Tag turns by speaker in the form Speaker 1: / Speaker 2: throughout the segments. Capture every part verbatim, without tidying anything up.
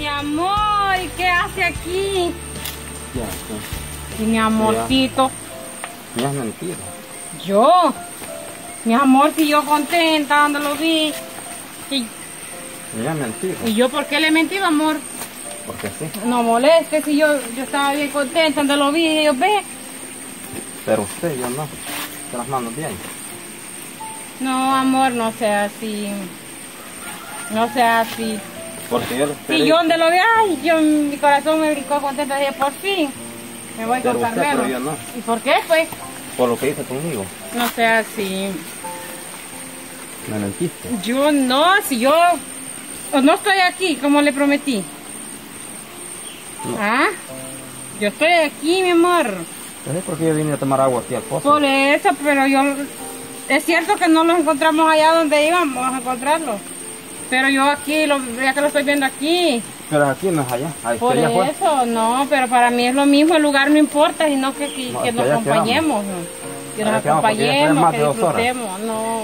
Speaker 1: Mi amor, ¿y qué hace aquí?
Speaker 2: Ya, sí.
Speaker 1: Y mi amorcito.
Speaker 2: Me has mentido.
Speaker 1: Yo. Mi amor, si yo contenta donde lo vi. Y,
Speaker 2: Me has mentido.
Speaker 1: ¿Y yo por qué le he mentido, amor?
Speaker 2: Porque sí.
Speaker 1: No moleste, si yo, yo estaba bien contenta donde lo vi. Y yo, ve.
Speaker 2: Pero usted, yo no. Te las mando bien.
Speaker 1: No, amor, no sea así. No sea así.
Speaker 2: Porque yo le esperé.
Speaker 1: Si yo donde lo vi, ay, yo, mi corazón me brincó contenta. Dije, por fin, me voy
Speaker 2: Pero
Speaker 1: con
Speaker 2: usted,
Speaker 1: Carmelo.
Speaker 2: pero yo no.
Speaker 1: ¿Y por qué, pues?
Speaker 2: Por lo que hice conmigo.
Speaker 1: No sea así.
Speaker 2: Me mentiste.
Speaker 1: Yo no, si yo no estoy aquí como le prometí.
Speaker 2: No.
Speaker 1: ¿Ah? Yo estoy aquí, mi amor.
Speaker 2: Es porque yo vine a tomar agua aquí al pozo.
Speaker 1: Por eso, pero yo... Es cierto que no los encontramos allá donde íbamos a encontrarlos. Pero yo aquí, lo, ya que lo estoy viendo aquí.
Speaker 2: Pero aquí no es allá. Ahí
Speaker 1: Por
Speaker 2: allá fue.
Speaker 1: eso, no, pero para mí es lo mismo, el lugar no importa, sino que, que,
Speaker 2: No,
Speaker 1: que
Speaker 2: es que
Speaker 1: nos
Speaker 2: allá
Speaker 1: acompañemos. ¿no? Que nos
Speaker 2: Allá quedamos, porque ya fueron
Speaker 1: acompañemos,
Speaker 2: más
Speaker 1: que
Speaker 2: de dos horas.
Speaker 1: disfrutemos. No.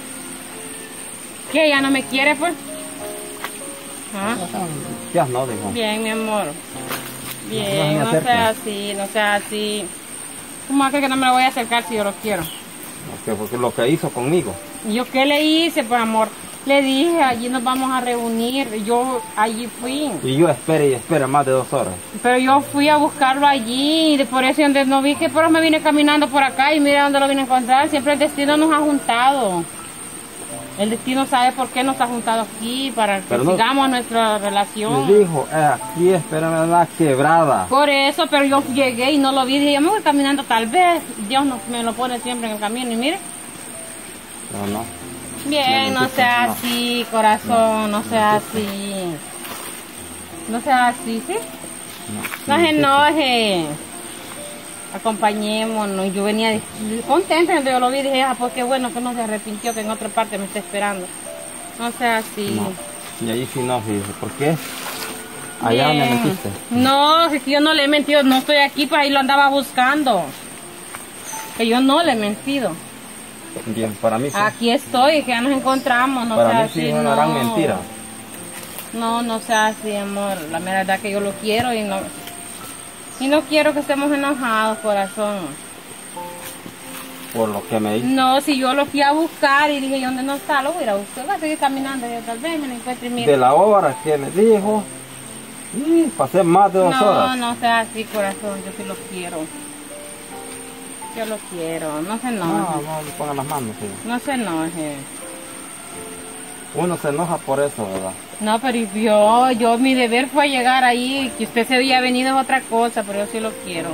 Speaker 1: ¿Qué? ¿Ya no me quiere, pues? ¿Ah?
Speaker 2: Ya no, dijo.
Speaker 1: Bien, mi amor.
Speaker 2: No,
Speaker 1: Bien,
Speaker 2: no
Speaker 1: no,
Speaker 2: me
Speaker 1: sea
Speaker 2: acerque.
Speaker 1: así, no sea así. ¿Cómo es que no me lo voy a acercar si yo lo quiero?
Speaker 2: Porque, porque lo que hizo conmigo.
Speaker 1: ¿Y yo qué le hice, pues, amor? Le dije, allí nos vamos a reunir. Yo allí fui.
Speaker 2: Y yo esperé y esperé más de dos horas.
Speaker 1: Pero yo fui a buscarlo allí. Y por eso donde no vi que por eso me vine caminando por acá y mira dónde lo vine a encontrar. Siempre el destino nos ha juntado. El destino sabe por qué nos ha juntado aquí, para que
Speaker 2: Pero no-
Speaker 1: sigamos nuestra relación.
Speaker 2: Me dijo, eh, aquí espérame en la quebrada.
Speaker 1: Por eso, pero yo llegué y no lo vi. Dije, yo me voy caminando tal vez. Dios nos, me lo pone siempre en el camino. Y mire,
Speaker 2: No, no.
Speaker 1: bien,
Speaker 2: No,
Speaker 1: no
Speaker 2: no,
Speaker 1: sea
Speaker 2: no.
Speaker 1: así, corazón, no,
Speaker 2: No,
Speaker 1: sea
Speaker 2: no,
Speaker 1: así. No sea así, ¿sí?
Speaker 2: No,
Speaker 1: No se enoje. Acompañémonos. Yo venía de- contenta cuando yo lo vi. Dije, ah, pues qué bueno que no se arrepintió, que en otra parte me está esperando. No sea así.
Speaker 2: No. Y ahí sí no, fíjese. ¿Por qué? Allá me
Speaker 1: Bien.
Speaker 2: mentiste.
Speaker 1: No, es que yo no le he mentido. No estoy aquí, pues ahí lo andaba buscando. Que yo no le he mentido.
Speaker 2: Bien, para mí sí.
Speaker 1: Aquí estoy, que ya nos encontramos. No
Speaker 2: para
Speaker 1: sea
Speaker 2: mí sí
Speaker 1: así,
Speaker 2: es una
Speaker 1: no.
Speaker 2: gran mentira.
Speaker 1: No, no sea así, amor. La verdad que yo lo quiero y no... Y no quiero que estemos enojados, corazón.
Speaker 2: Por lo que me hizo.
Speaker 1: No, si yo lo fui a buscar y dije, ¿y dónde no está? Lo voy a ir a buscar. Voy a seguir caminando y tal vez me lo encuentre y mire.
Speaker 2: De la hora que me dijo, y pasé más de dos
Speaker 1: No,
Speaker 2: horas.
Speaker 1: no sea así, corazón. Yo sí lo quiero. Yo lo quiero. No se
Speaker 2: No,
Speaker 1: enoje.
Speaker 2: no le pongan las manos. Sí.
Speaker 1: No se enoje.
Speaker 2: Uno se enoja por eso, ¿verdad?
Speaker 1: No, pero yo, yo, mi deber fue llegar ahí. Que usted se había venido es otra cosa, pero yo sí lo quiero.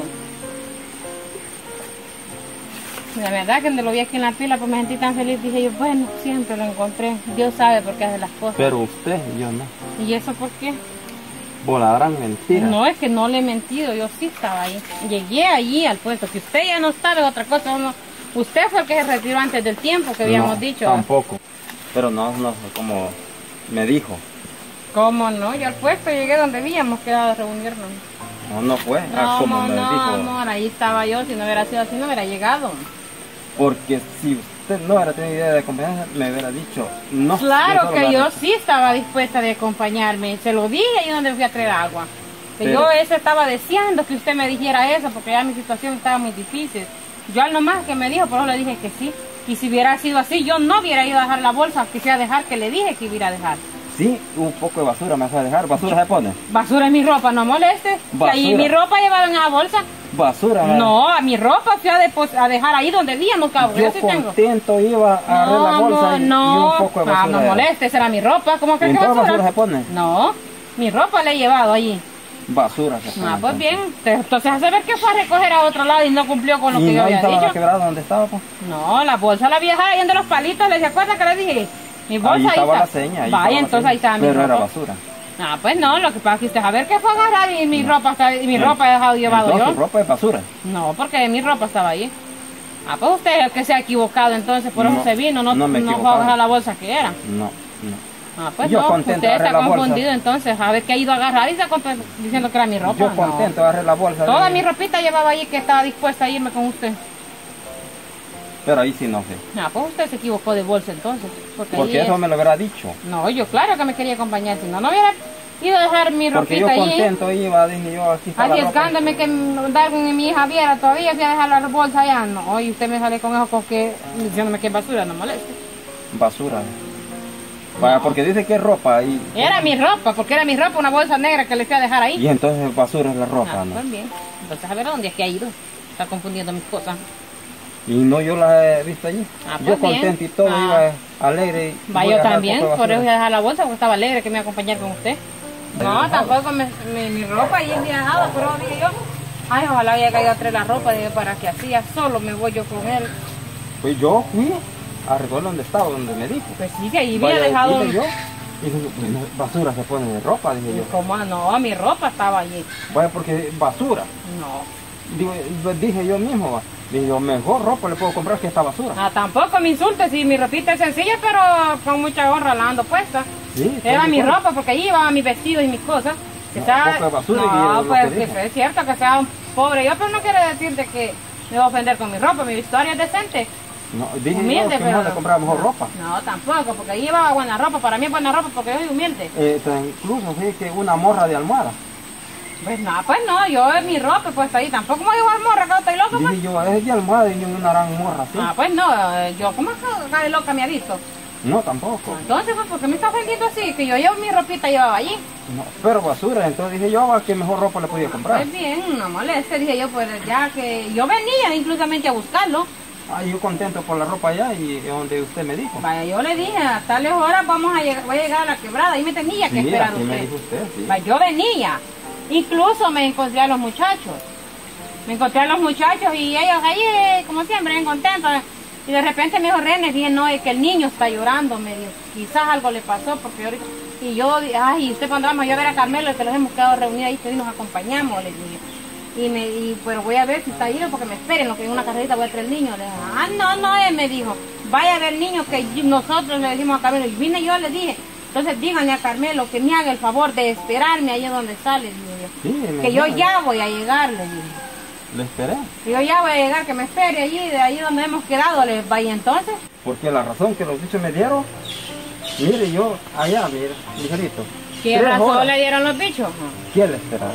Speaker 1: La verdad que cuando lo vi aquí en la pila, pues me sentí tan feliz. Dije yo, bueno, siempre lo encontré. Dios sabe por qué hace las cosas.
Speaker 2: Pero usted y yo no.
Speaker 1: ¿Y eso por qué?
Speaker 2: Por la gran mentira.
Speaker 1: No, es que no le he mentido, yo sí estaba ahí. Llegué allí al puesto, que usted ya no sabe otra cosa. Uno, usted fue el que se retiró antes del tiempo que habíamos
Speaker 2: No,
Speaker 1: dicho.
Speaker 2: Tampoco. Pero no, no, como me dijo.
Speaker 1: ¿Cómo no? Yo al puesto llegué donde habíamos quedado a reunirnos.
Speaker 2: No, no fue.
Speaker 1: No,
Speaker 2: ah, como
Speaker 1: amor,
Speaker 2: me
Speaker 1: no,
Speaker 2: dijo.
Speaker 1: amor, ahí estaba yo. Si no hubiera sido así, no hubiera llegado.
Speaker 2: Porque si usted no hubiera tenido idea de acompañarme, me hubiera dicho no.
Speaker 1: Claro
Speaker 2: solo
Speaker 1: que
Speaker 2: la-
Speaker 1: yo sí estaba dispuesta de acompañarme. Se lo dije ahí donde fui a traer agua. Que
Speaker 2: Pero-
Speaker 1: yo eso estaba deseando que usted me dijera eso, porque ya mi situación estaba muy difícil. Yo al nomás que me dijo, por eso le dije que sí. Y si hubiera sido así, yo no hubiera ido a dejar la bolsa, quisiera dejar que le dije que iba a dejar.
Speaker 2: Sí, un poco de basura me vas a dejar. ¿Basura se pone?
Speaker 1: Basura en mi ropa, no moleste.
Speaker 2: Basura.
Speaker 1: Ahí mi ropa llevaba en la bolsa.
Speaker 2: Basura. ¿verdad?
Speaker 1: No, a mi ropa fui a, depos- a dejar ahí donde habíamos, cabrón.
Speaker 2: Yo
Speaker 1: Yo sí tengo.
Speaker 2: contento iba a agarrar la bolsa
Speaker 1: amor,
Speaker 2: y,
Speaker 1: no,
Speaker 2: y un poco de basura.
Speaker 1: Ah, no
Speaker 2: era.
Speaker 1: moleste, esa era mi ropa. ¿Cómo que
Speaker 2: ¿En
Speaker 1: qué
Speaker 2: toda
Speaker 1: basura?
Speaker 2: basura se pone?
Speaker 1: No, mi ropa la he llevado allí.
Speaker 2: Basura se pone.
Speaker 1: Ah, pues bien. Entonces, a saber que fue a recoger a otro lado y no cumplió con lo
Speaker 2: ¿Y
Speaker 1: que
Speaker 2: no
Speaker 1: yo
Speaker 2: ahí
Speaker 1: había
Speaker 2: estaba la
Speaker 1: dicho.
Speaker 2: quebrada donde estaba? Pues?
Speaker 1: No, la bolsa la vieja ahí de los palitos, ¿le se acuerda que le dije? Mi bolsa
Speaker 2: Ahí
Speaker 1: ahí,
Speaker 2: estaba
Speaker 1: está.
Speaker 2: la seña. Ahí
Speaker 1: Vaya,
Speaker 2: estaba la
Speaker 1: entonces
Speaker 2: seña.
Speaker 1: ahí estaba mi
Speaker 2: Pero
Speaker 1: ropa.
Speaker 2: era basura.
Speaker 1: Ah, pues no, lo que pasa es que usted a ver qué fue a agarrar y mi ropa está, y mi
Speaker 2: No.
Speaker 1: ropa he dejado llevado
Speaker 2: Entonces,
Speaker 1: yo.
Speaker 2: ropa es basura.
Speaker 1: No, porque mi ropa estaba ahí. Ah, pues usted es el que se ha equivocado, entonces por eso
Speaker 2: No,
Speaker 1: se vino, no,
Speaker 2: no me he
Speaker 1: no fue a
Speaker 2: equivocado.
Speaker 1: agarrar la bolsa que era.
Speaker 2: No, no.
Speaker 1: Ah, pues
Speaker 2: Yo
Speaker 1: no,
Speaker 2: contento,
Speaker 1: usted
Speaker 2: agarré
Speaker 1: está
Speaker 2: la bolsa.
Speaker 1: confundido entonces, a ver qué ha ido a agarrar y está contra- diciendo que era mi ropa.
Speaker 2: Yo
Speaker 1: No.
Speaker 2: contento, agarré la bolsa.
Speaker 1: Toda
Speaker 2: y-
Speaker 1: mi ropita llevaba ahí que estaba dispuesta a irme con usted.
Speaker 2: Pero ahí sí no sé.
Speaker 1: Ah, pues usted se equivocó de bolsa entonces. Porque,
Speaker 2: Porque
Speaker 1: ahí
Speaker 2: eso
Speaker 1: es-
Speaker 2: me lo hubiera dicho.
Speaker 1: No, yo claro que me quería acompañar, si no, no hubiera y dejar mi
Speaker 2: Porque
Speaker 1: ropita
Speaker 2: yo
Speaker 1: allí.
Speaker 2: contento iba, dije yo, aquí está la ropa.
Speaker 1: Arriesgándome que andar con mi hija viera todavía, fui a dejar la bolsa allá. No, y usted me sale con eso, con que diciéndome que es basura, no moleste.
Speaker 2: Basura. Vaya, porque dice que es ropa y...
Speaker 1: Era mi ropa, porque era mi ropa, una bolsa negra que le fui a dejar ahí.
Speaker 2: Y entonces basura es la ropa,
Speaker 1: Ah,
Speaker 2: ¿no?
Speaker 1: pues bien. Entonces a ver dónde es que ha ido. Está confundiendo mis cosas.
Speaker 2: Y no, yo la he visto allí.
Speaker 1: Ah, pues
Speaker 2: yo
Speaker 1: bien.
Speaker 2: contento y todo,
Speaker 1: Ah.
Speaker 2: iba alegre. Y
Speaker 1: Va,
Speaker 2: voy
Speaker 1: yo
Speaker 2: a dejar
Speaker 1: también,
Speaker 2: poco de
Speaker 1: por eso voy
Speaker 2: basura.
Speaker 1: a dejar la bolsa, porque estaba alegre que me iba a acompañar con usted. No,
Speaker 2: Dejado.
Speaker 1: tampoco me, mi, mi ropa ahí es dejada, pero dije yo, ay, ojalá haya caído a traer la ropa, dije, para que así, ya solo me voy yo con él.
Speaker 2: Pues yo fui a recoger donde estaba, donde me dijo.
Speaker 1: Pues sí, que ahí había
Speaker 2: Vaya,
Speaker 1: dejado...
Speaker 2: dije yo, y dije, bueno, basura se pone de ropa, dije yo.
Speaker 1: ¿Cómo? No, mi ropa estaba allí.
Speaker 2: Vaya, porque basura.
Speaker 1: No.
Speaker 2: Digo, pues dije yo mismo, va. Dije yo, mejor ropa le puedo comprar que esta basura.
Speaker 1: Ah, tampoco me insultes, si mi ropita es sencilla, pero con mucha honra la ando puesta.
Speaker 2: Sí,
Speaker 1: Era
Speaker 2: sí,
Speaker 1: mi
Speaker 2: pues.
Speaker 1: ropa, porque allí llevaba mis vestidos y mis cosas. Que
Speaker 2: No,
Speaker 1: sea-
Speaker 2: poca basura y
Speaker 1: no,
Speaker 2: lo
Speaker 1: pues
Speaker 2: que
Speaker 1: que
Speaker 2: dijo.
Speaker 1: es cierto que sea un pobre yo, pero no quiere decir de que me va a ofender con mi ropa. Mi historia es decente.
Speaker 2: No, dije
Speaker 1: Humilde,
Speaker 2: yo que
Speaker 1: pero...
Speaker 2: mejor le compraba mejor ropa.
Speaker 1: No, tampoco, porque ahí llevaba buena ropa. Para mí es buena ropa porque yo soy humilde.
Speaker 2: Eh, pues, incluso sí que una morra de almohada.
Speaker 1: Pues no, pues no, yo es mi ropa puesta ahí. Tampoco me digo al morra, que estoy loca, pues.
Speaker 2: Dije yo, es de almohada y yo una gran morra así.
Speaker 1: Ah, pues no, eh, yo como acá de loca me ha visto.
Speaker 2: No, tampoco.
Speaker 1: Entonces, pues, ¿por qué me está ofendiendo así? Que yo llevo mi ropita llevaba allí.
Speaker 2: No, pero basura, entonces dije yo, va, que mejor ropa le podía comprar.
Speaker 1: Pues bien, no moleste, dije yo, pues ya que yo venía inclusamente a buscarlo.
Speaker 2: Ah, yo contento por la ropa allá y es donde usted me dijo.
Speaker 1: Vaya, yo le dije, a tales horas vamos a llegar, voy a llegar a la quebrada, ahí me tenía que
Speaker 2: Sí,
Speaker 1: esperar
Speaker 2: así me
Speaker 1: usted.
Speaker 2: dijo usted, sí.
Speaker 1: Vaya, yo venía, incluso me encontré a los muchachos. Me encontré a los muchachos y ellos ahí, eh, como siempre, bien contentos. Y de repente me dijo René, dije, no, es que el niño está llorando, me dijo, quizás algo le pasó, porque ahorita... Y yo, dije, ay, usted cuando vamos a ver a Carmelo, que los hemos quedado reunidos ahí, y nos acompañamos, le dije. Y me y, pero voy a ver si está ido porque me esperen, lo que en una carrerita voy a traer el niño. Le dije, ah, no, no, él me dijo, vaya a ver el niño que nosotros le dijimos a Carmelo. Y vine yo, le dije, entonces díganle a Carmelo que me haga el favor de esperarme ahí donde sale, dije yo.
Speaker 2: Sí, me
Speaker 1: Que yo
Speaker 2: dijo,
Speaker 1: ya voy a llegar, le dije.
Speaker 2: Le esperé.
Speaker 1: Que yo ya voy a llegar, que me espere allí, de ahí donde hemos quedado, le vaya entonces.
Speaker 2: Porque la razón que los bichos me dieron, mire yo, allá, mire, ligerito.
Speaker 1: ¿Qué
Speaker 2: Tres
Speaker 1: razón
Speaker 2: horas.
Speaker 1: le dieron los bichos?
Speaker 2: ¿Quién le esperaba?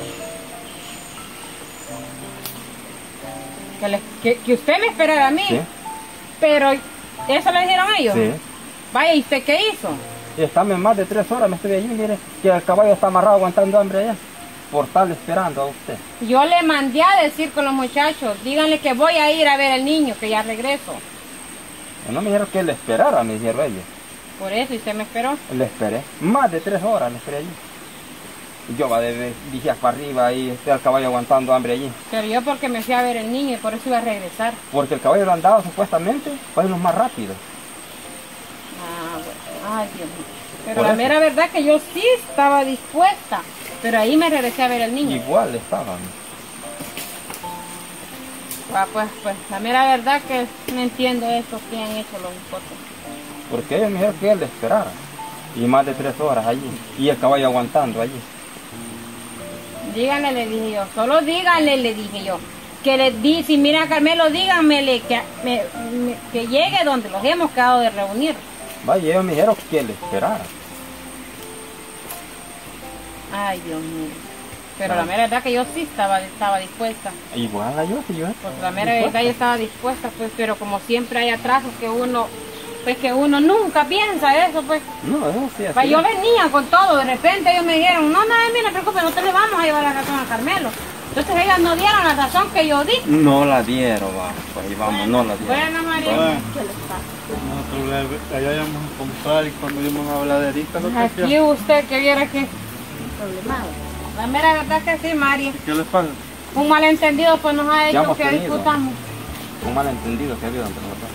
Speaker 1: Que, le- que, que usted me esperara a mí.
Speaker 2: Sí,
Speaker 1: Pero, ¿eso le dijeron ellos?
Speaker 2: sí.
Speaker 1: Vaya, ¿y usted qué hizo?
Speaker 2: Y estame más de tres horas, me estoy allí, mire, que el caballo está amarrado aguantando hambre allá. Por estarle esperando a usted.
Speaker 1: Yo le mandé a decir con los muchachos, díganle que voy a ir a ver al niño, que ya regreso.
Speaker 2: No me dijeron que le esperara, me dijeron ellos.
Speaker 1: Por eso, y usted me esperó.
Speaker 2: Le esperé. Más de tres horas le esperé allí. Yo va de dije para arriba y está el caballo aguantando hambre allí.
Speaker 1: Pero yo porque me fui a ver el niño y por eso iba a regresar.
Speaker 2: Porque el caballo lo andaba supuestamente para irnos más rápido.
Speaker 1: Ah, bueno. Ay, Dios mío. Pero
Speaker 2: Por
Speaker 1: la
Speaker 2: eso.
Speaker 1: mera verdad que yo sí estaba dispuesta. Pero ahí me regresé a ver al niño.
Speaker 2: Igual estaban.
Speaker 1: Ah, pues, pues, la mera verdad que no entiendo esto que han hecho los hijos.
Speaker 2: Porque ellos me dijeron que él le esperara. Y más de tres horas allí. Y el caballo aguantando allí.
Speaker 1: Díganle, le dije yo, solo díganle, le dije yo. Que le di, si mira a Carmelo, díganmele que, me- me- que llegue donde los hemos quedado de reunir.
Speaker 2: Vaya, ellos me dijeron que le esperara.
Speaker 1: Ay, Dios mío. Pero
Speaker 2: Claro.
Speaker 1: la mera verdad que yo sí estaba, estaba dispuesta.
Speaker 2: Igual a yo, si yo.
Speaker 1: Pues la mera verdad yo estaba dispuesta, pues, pero como siempre hay atrasos que uno, pues que uno nunca piensa eso, pues.
Speaker 2: No, eso sí, así.
Speaker 1: Pues yo venía con todo, de repente ellos me dijeron, no, no, mira, no te preocupes, nosotros le vamos a llevar la razón a Carmelo. Entonces ellas no dieron la razón que yo di.
Speaker 2: No la dieron, va. Pues ahí vamos, no la dieron.
Speaker 1: Bueno, María,
Speaker 3: Bueno.
Speaker 1: ¿qué les pasa?
Speaker 3: Nosotros le- allá íbamos a comprar y cuando íbamos a habladerita lo que
Speaker 1: Aquí
Speaker 3: hacía.
Speaker 1: usted que viera que problemado. La mera verdad que sí, María.
Speaker 3: ¿Qué les pasa?
Speaker 1: Un malentendido pues nos ha hecho
Speaker 2: hemos
Speaker 1: que
Speaker 2: tenido.
Speaker 1: discutamos.
Speaker 2: Un malentendido que ha habido entre los dos.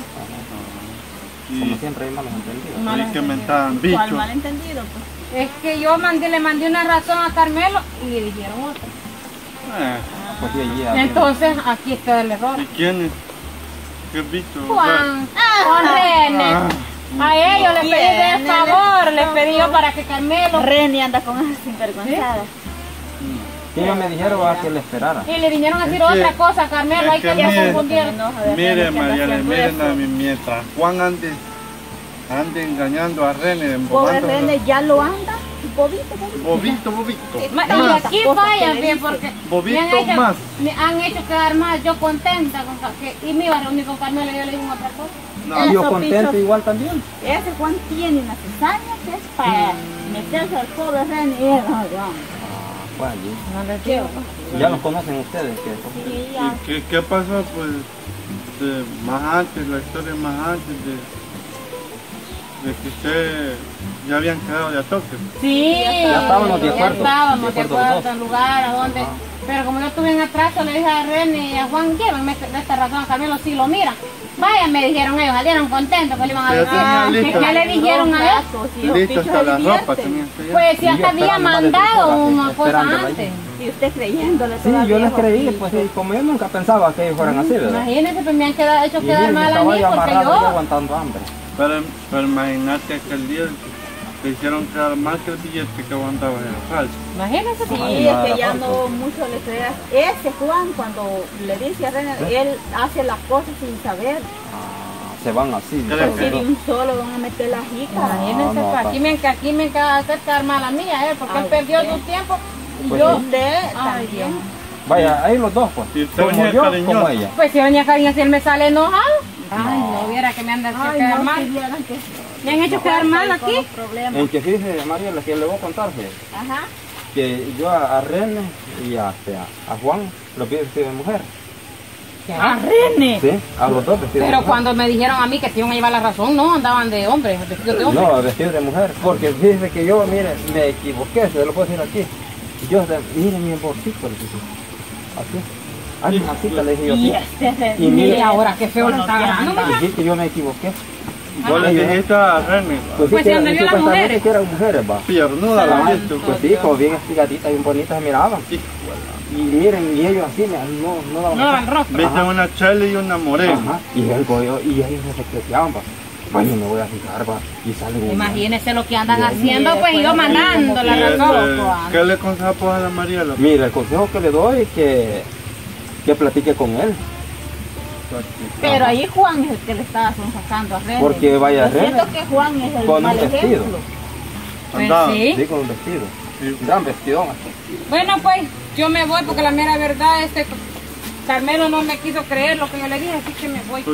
Speaker 2: Como
Speaker 3: Y,
Speaker 2: siempre hay malos entendidos.
Speaker 1: Un
Speaker 3: y que mentaban bichos.
Speaker 4: ¿Cuál malentendido? Pues?
Speaker 1: Es que yo mandé, le mandé una razón a Carmelo y le dijeron otra.
Speaker 3: Eh,
Speaker 2: Pues sí, allí había-
Speaker 1: Entonces aquí está el error.
Speaker 3: ¿Y quién es? ¿Qué bicho?
Speaker 1: Juan, Juan René.
Speaker 3: Ah,
Speaker 1: A ellos les pedí de
Speaker 4: Bien,
Speaker 1: favor, les pedí yo para que Carmelo.
Speaker 4: Reni anda con esas sinvergonzadas.
Speaker 2: que ellos me dijeron a que le esperara.
Speaker 1: Y le vinieron a decir
Speaker 3: Es que-
Speaker 1: otra cosa a Carmelo,
Speaker 3: es
Speaker 1: hay que
Speaker 3: que
Speaker 1: le
Speaker 3: mire-
Speaker 1: confundieron.
Speaker 3: Mire, María, miren a mí, mientras Juan ande, ande engañando a René,
Speaker 4: Pobre
Speaker 3: embobando.
Speaker 4: Rene ya lo anda, bobito, bobito.
Speaker 3: Bobito, bobito.
Speaker 1: Ma- Y
Speaker 3: Más.
Speaker 1: aquí
Speaker 4: Cosa
Speaker 1: vayan
Speaker 4: que
Speaker 1: bien
Speaker 4: le
Speaker 1: porque
Speaker 3: Bobito
Speaker 1: me han, hecho,
Speaker 3: más.
Speaker 1: me han hecho quedar más yo contenta con que, y me iba a reunir con Carmela y yo le dije otra cosa.
Speaker 3: No.
Speaker 2: Y yo
Speaker 4: Eso,
Speaker 2: contento
Speaker 4: picho.
Speaker 2: igual también.
Speaker 4: Ese Juan tiene una cizaña que es para meterse al pobre René y él, no, yo.
Speaker 2: Bueno,
Speaker 1: No les digo.
Speaker 2: ya los conocen ustedes. Que
Speaker 4: Sí,
Speaker 3: ¿Y
Speaker 4: ya.
Speaker 3: qué, qué pasó? Pues de más antes, la historia más antes de, de que usted ya habían quedado de a toque.
Speaker 1: Sí,
Speaker 2: Ya estábamos de
Speaker 1: ya
Speaker 2: acuerdo,
Speaker 1: estábamos
Speaker 2: de
Speaker 1: de
Speaker 2: acuerdo los
Speaker 1: acuerdo
Speaker 2: dos.
Speaker 1: en lugar a donde. Pero como yo estuve en atraso, le dije a René y a Juan, llévenme de esta razón a Carmelo, si lo miran. Vaya, me dijeron ellos, salieron contentos que le iban a
Speaker 3: Ya
Speaker 1: decir.
Speaker 3: tenía
Speaker 1: ¿Qué,
Speaker 3: listo.
Speaker 1: qué le dijeron a él?
Speaker 3: Listo, hasta la ropa tenía usted ya.
Speaker 1: Pues si
Speaker 2: Y yo
Speaker 1: hasta había
Speaker 2: esperando más de tres
Speaker 1: mandado
Speaker 2: horas,
Speaker 1: una
Speaker 2: sí,
Speaker 1: cosa
Speaker 2: esperándola ahí.
Speaker 1: antes.
Speaker 4: Y usted creyéndole
Speaker 2: Sí,
Speaker 4: todavía.
Speaker 2: yo les creí,
Speaker 4: Juanito.
Speaker 2: pues sí, como yo nunca pensaba que ellos fueran así, ¿verdad?
Speaker 1: Imagínense, pues me han quedado, hecho
Speaker 2: Y
Speaker 1: quedar
Speaker 2: miren,
Speaker 1: mal a
Speaker 2: estaba
Speaker 1: mí
Speaker 2: yo
Speaker 1: porque
Speaker 2: amarrado y
Speaker 1: yo.
Speaker 2: aguantando hambre.
Speaker 3: Pero, pero imagínate que el día te hicieron quedar mal que el billete que aguantaba era falso.
Speaker 1: Imagínense,
Speaker 4: Sí,
Speaker 1: pues.
Speaker 2: Ay,
Speaker 4: es
Speaker 2: nada,
Speaker 4: que ya
Speaker 2: falso.
Speaker 4: no mucho le creas. Ese Juan, cuando le dice a René, él hace las cosas sin saber.
Speaker 2: Ah, se van así.
Speaker 3: ¿Qué le
Speaker 2: todos
Speaker 4: Si
Speaker 2: los
Speaker 4: de
Speaker 2: dos.
Speaker 4: un solo van a meter la jica.
Speaker 1: Imagínense,
Speaker 2: No, no,
Speaker 1: pues,
Speaker 2: pa-
Speaker 1: aquí me, aquí me acaba de hacer quedar mal a mí, a él, porque él
Speaker 4: Ay,
Speaker 1: perdió
Speaker 4: sí.
Speaker 1: su tiempo y
Speaker 2: Pues
Speaker 1: yo.
Speaker 2: sí.
Speaker 4: Usted
Speaker 1: Ay, Dios.
Speaker 4: también.
Speaker 2: Vaya, ahí los dos, pues.
Speaker 3: Y usted
Speaker 2: Como
Speaker 3: venía
Speaker 2: yo,
Speaker 3: cariñoso.
Speaker 2: como ella.
Speaker 1: Pues si doña Karina, si él me sale enojado, ay, no viera que me anda haciendo
Speaker 4: Ay,
Speaker 1: quedar
Speaker 4: no,
Speaker 1: mal.
Speaker 4: si vieran que
Speaker 1: Me han hecho quedar mal
Speaker 4: con
Speaker 1: aquí.
Speaker 4: los problemas.
Speaker 2: En que fíjese, María, la que le voy a contar, fíjese,
Speaker 4: Ajá.
Speaker 2: que yo a, a René y a, este, a, a Juan los vi vestidos de mujer.
Speaker 1: ¡Ah, René!
Speaker 2: Sí, a los dos vestidos de
Speaker 1: Pero
Speaker 2: mujer.
Speaker 1: cuando me dijeron a mí que se iban a llevar la razón, no, andaban de hombre, vestidos de hombre.
Speaker 2: No, vestidos de mujer. Porque fíjese que yo, mire, me equivoqué, se lo puedo decir aquí. Yo, de, mire mi bolsito, le dije. Así. Ay, masita, le dije yo
Speaker 4: Y
Speaker 2: así.
Speaker 4: este René.
Speaker 2: Y mire,
Speaker 1: Y ahora qué feo lo está agarrando,
Speaker 2: Y
Speaker 1: mija.
Speaker 2: dije que yo me equivoqué.
Speaker 3: Vos le
Speaker 2: Ay,
Speaker 3: dijiste a René,
Speaker 2: Pues sí,
Speaker 1: Pues
Speaker 2: que
Speaker 1: si
Speaker 2: eran-
Speaker 1: donde vio las
Speaker 2: supuestamente
Speaker 1: mujeres.
Speaker 2: que eran mujeres, va.
Speaker 3: piernuda la
Speaker 2: Ay,
Speaker 3: viste.
Speaker 2: pues sí, como bien espigaditas, bien bonitas se miraban. Y miren, y ellos así, no, no daban
Speaker 1: No daban rostro.
Speaker 3: Viste
Speaker 2: Ajá.
Speaker 3: una chela y una morena.
Speaker 2: Ajá. Y, el goyo- y ellos se secreteaban, va. Bueno, me voy a fijar, va. Y salen un-
Speaker 1: Imagínense lo que andan
Speaker 2: Sí,
Speaker 1: haciendo, pues y yo
Speaker 4: pues,
Speaker 1: mandando la
Speaker 3: Y,
Speaker 1: razón.
Speaker 3: este, ¿qué le aconsejas pues, a la Mariela?
Speaker 2: Mira, el consejo que le doy es que, que platique con él.
Speaker 4: Pero ahí Juan es el que le está sacando a René.
Speaker 2: Porque vaya
Speaker 4: Yo siento
Speaker 2: René
Speaker 4: que Juan es el
Speaker 2: con un
Speaker 4: mal
Speaker 2: vestido.
Speaker 4: ejemplo.
Speaker 1: Pues
Speaker 3: Andaba.
Speaker 1: sí.
Speaker 2: Sí, con un vestido.
Speaker 3: Sí.
Speaker 2: Un gran vestidón. así.
Speaker 1: Bueno, pues yo me voy porque la mera verdad, este Carmelo no me quiso creer lo que yo le dije, así que me voy.
Speaker 3: Pues,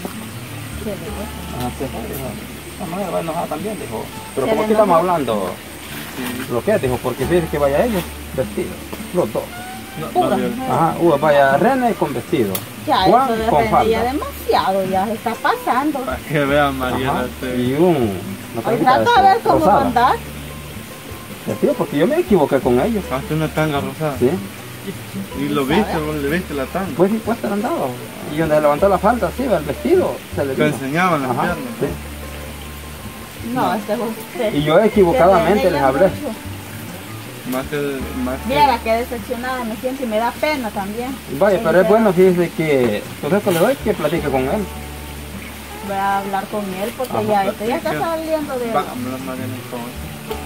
Speaker 2: Ah, sí, sí, dijo. La mujer va a enojar también, dijo. Pero
Speaker 4: Se
Speaker 2: como
Speaker 4: le
Speaker 2: aquí estamos
Speaker 4: enojó.
Speaker 2: hablando, lo que es, dijo, porque fíjese que vaya ellos vestidos, los dos.
Speaker 3: no, Mariela.
Speaker 2: Ajá, uh, vaya René con vestido,
Speaker 4: Ya,
Speaker 2: Juan
Speaker 4: eso de
Speaker 2: con
Speaker 4: René ya
Speaker 2: falda.
Speaker 4: demasiado, ya se está pasando.
Speaker 3: Para que vean Mariela.
Speaker 2: Ajá,
Speaker 3: este,
Speaker 2: y un... una
Speaker 4: Hoy
Speaker 2: tanguita,
Speaker 4: trato
Speaker 2: este,
Speaker 4: de ver cómo va
Speaker 2: rosada.
Speaker 4: a andar.
Speaker 2: Vestido, porque yo me equivoqué con ellos.
Speaker 3: Hazte una tanga rosada.
Speaker 2: Sí,
Speaker 3: Y lo viste, vos le viste la tanga.
Speaker 2: pues sí, pues estar andado. Y donde levantó la falda, sí, el vestido, se le
Speaker 3: Te
Speaker 2: vino.
Speaker 3: enseñaban las
Speaker 2: Ajá,
Speaker 3: piernas.
Speaker 2: sí.
Speaker 4: No, este es usted.
Speaker 2: Y yo equivocadamente
Speaker 4: René
Speaker 2: les
Speaker 4: ya
Speaker 2: hablé.
Speaker 4: mucho.
Speaker 3: Más que, más que-
Speaker 4: Mira, qué decepcionada me siento y me da pena también.
Speaker 2: Vaya, pero es
Speaker 4: Entonces,
Speaker 2: bueno, fíjese que, consejo que le doy, que platique con él.
Speaker 4: Voy a hablar con él porque
Speaker 2: Ajá,
Speaker 4: ya, este ya está
Speaker 3: platica.
Speaker 4: saliendo de...
Speaker 3: Vámonos, Mariela, entonces.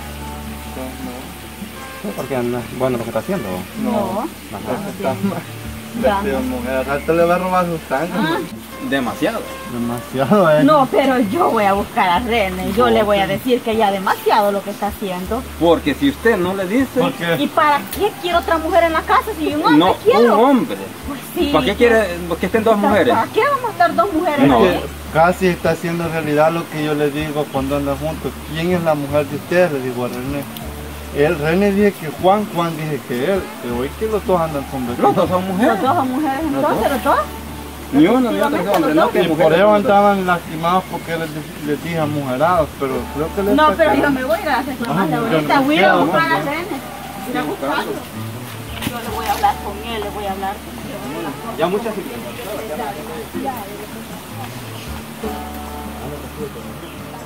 Speaker 2: Sí, porque no es bueno lo que está haciendo.
Speaker 4: No.
Speaker 2: Ajá.
Speaker 3: Está mal.
Speaker 4: Ya
Speaker 3: Vestido de mujer. Al rato le va a robar sus tangas.
Speaker 4: Ah.
Speaker 2: Demasiado.
Speaker 3: Demasiado, eh.
Speaker 4: No, pero yo voy a buscar a René. Yo le voy a decir que ya demasiado lo que está haciendo.
Speaker 2: Porque si usted no le dice,
Speaker 4: ¿Y
Speaker 3: Porque
Speaker 4: para qué quiero otra mujer en la casa si un hombre
Speaker 2: no,
Speaker 4: quiero?
Speaker 2: un hombre.
Speaker 4: Pues sí.
Speaker 2: ¿Para qué quiere que estén dos mujeres?
Speaker 4: ¿Para qué vamos a estar dos mujeres
Speaker 2: No.
Speaker 4: ahí?
Speaker 3: casi está haciendo realidad lo que yo le digo cuando andan juntos. ¿Quién es la mujer de ustedes? Le digo a René. El René dice que Juan, Juan dice que él. Pero hoy que los dos andan con
Speaker 2: Los
Speaker 3: vestidos.
Speaker 2: dos son
Speaker 4: Los
Speaker 2: mujeres.
Speaker 4: dos son mujeres
Speaker 2: Los
Speaker 4: entonces,
Speaker 2: dos.
Speaker 4: los dos.
Speaker 2: Ni uno ni otro es hombre. No que
Speaker 3: Y
Speaker 2: mujeres
Speaker 3: por eso
Speaker 2: son los dos.
Speaker 3: andaban lastimados porque les, les dije amujerados, pero creo que les
Speaker 4: No, pero
Speaker 3: sacaron.
Speaker 4: yo me voy a ir a hacer
Speaker 3: Ah,
Speaker 4: más de
Speaker 3: yo
Speaker 4: ahorita.
Speaker 3: no
Speaker 4: Voy a ir a
Speaker 3: quiero,
Speaker 4: buscar a
Speaker 3: no.
Speaker 4: René. Ir a buscarlo. Yo le voy a hablar con él, le voy a hablar. le voy a hablar.
Speaker 2: Ya muchas
Speaker 4: Ya, ya, ya.